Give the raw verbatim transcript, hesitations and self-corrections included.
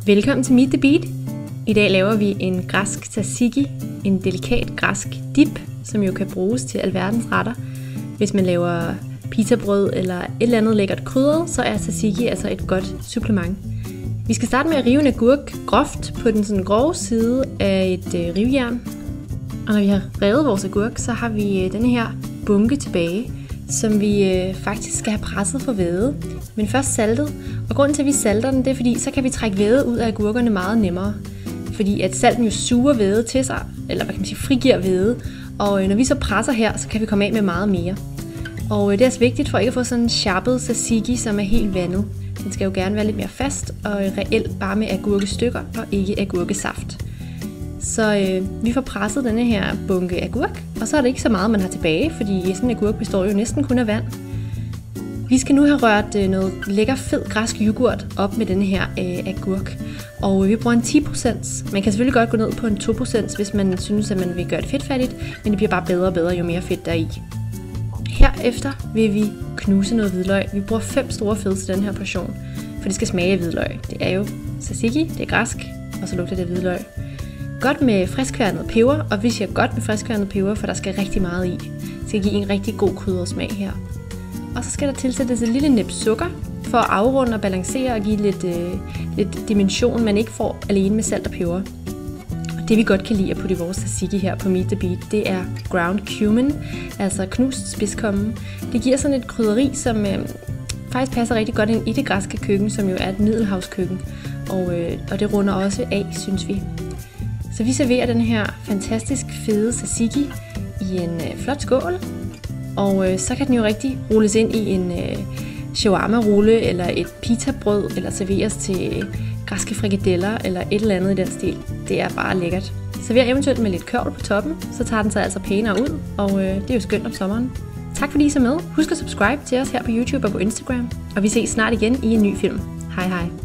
Velkommen til Meet the Beat. I dag laver vi en græsk tzatziki, en delikat græsk dip, som jo kan bruges til alverdens retter. Hvis man laver pizzabrød eller et eller andet lækkert krydret, så er tzatziki altså et godt supplement. Vi skal starte med at rive en agurk groft på den sådan grove side af et øh, rivjern. Og når vi har revet vores agurk, så har vi øh, denne her bunke tilbage, som vi øh, faktisk skal have presset for væde, men først saltet. Og grunden til, at vi salter den, det er fordi, så kan vi trække væde ud af agurkerne meget nemmere. Fordi at salten jo suger væde til sig, eller hvad kan man sige, frigiver væde. Og øh, når vi så presser her, så kan vi komme af med meget mere. Og øh, det er altså vigtigt for ikke at få sådan en sharpet tzatziki, som er helt vandet. Den skal jo gerne være lidt mere fast og øh, reelt bare med agurkestykker og ikke agurkesaft. Så øh, vi får presset denne her bunke agurk, og så er det ikke så meget, man har tilbage, fordi sådan en agurk består jo næsten kun af vand. Vi skal nu have rørt øh, noget lækker fed græsk yoghurt op med denne her øh, agurk, og vi bruger en ti procent. Man kan selvfølgelig godt gå ned på en to procent, hvis man synes, at man vil gøre det fedtfattigt, men det bliver bare bedre og bedre, jo mere fedt der er i. Herefter vil vi knuse noget hvidløg. Vi bruger fem store fede til den her portion, for det skal smage af hvidløg. Det er jo tzatziki, det er græsk, og så lugter det hvidløg. Godt med friskværnet peber, og vi siger godt med friskværnet peber, for der skal rigtig meget i. Det skal give en rigtig god kryddersmag her. Og så skal der tilsættes et lille næb sukker, for at afrunde og balancere og give lidt, øh, lidt dimension, man ikke får alene med salt og peber. Og det vi godt kan lide at putte i vores tzatziki her på Meet the Beat, det er ground cumin, altså knust spidskommen. Det giver sådan et krydderi, som øh, faktisk passer rigtig godt ind i det græske køkken, som jo er et middelhavskøkken. Og, øh, og det runder også af, synes vi. Så vi serverer den her fantastisk fede tzatziki i en øh, flot skål, og øh, så kan den jo rigtig rulles ind i en øh, shawarma-rulle eller et pizzabrød, eller serveres til græske frikadeller eller et eller andet i den stil. Det er bare lækkert. Server eventuelt med lidt kørvel på toppen, så tager den sig altså pænere ud, og øh, det er jo skønt om sommeren. Tak fordi I så med. Husk at subscribe til os her på YouTube og på Instagram, og vi ses snart igen i en ny film. Hej hej.